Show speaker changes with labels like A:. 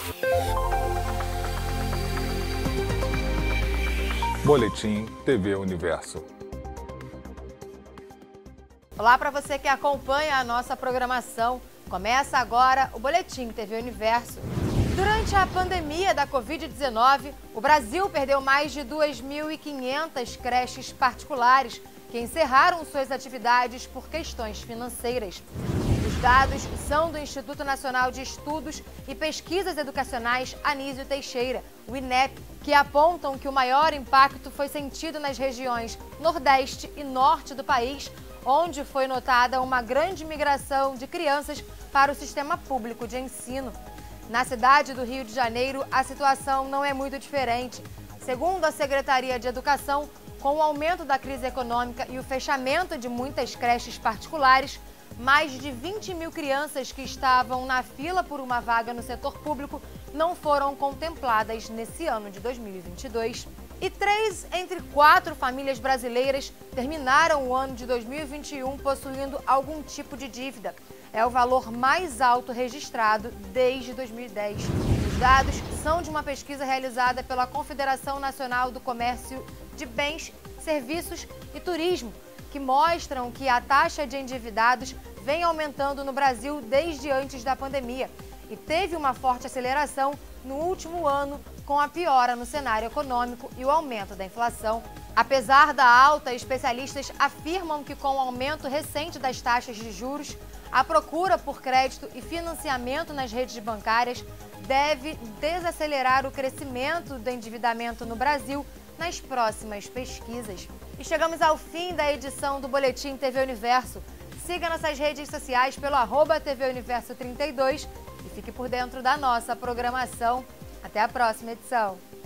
A: Boletim TV Universo.
B: Olá para você que acompanha a nossa programação. Começa agora o Boletim TV Universo. Durante a pandemia da Covid-19, o Brasil perdeu mais de 2.500 creches particulares que encerraram suas atividades por questões financeiras. Os dados são do Instituto Nacional de Estudos e Pesquisas Educacionais Anísio Teixeira, o INEP, que apontam que o maior impacto foi sentido nas regiões Nordeste e Norte do país, onde foi notada uma grande migração de crianças para o sistema público de ensino. Na cidade do Rio de Janeiro, a situação não é muito diferente. Segundo a Secretaria de Educação, com o aumento da crise econômica e o fechamento de muitas creches particulares, mais de 20 mil crianças que estavam na fila por uma vaga no setor público não foram contempladas nesse ano de 2022. E 3 entre 4 famílias brasileiras terminaram o ano de 2021 possuindo algum tipo de dívida. É o valor mais alto registrado desde 2010. Os dados são de uma pesquisa realizada pela Confederação Nacional do Comércio de Bens, Serviços e Turismo, que mostram que a taxa de endividados vem aumentando no Brasil desde antes da pandemia e teve uma forte aceleração no último ano com a piora no cenário econômico e o aumento da inflação. Apesar da alta, especialistas afirmam que com o aumento recente das taxas de juros, a procura por crédito e financiamento nas redes bancárias deve desacelerar o crescimento do endividamento no Brasil nas próximas pesquisas. E chegamos ao fim da edição do Boletim TV Universo. Siga nossas redes sociais pelo @TV Universo 32 e fique por dentro da nossa programação. Até a próxima edição.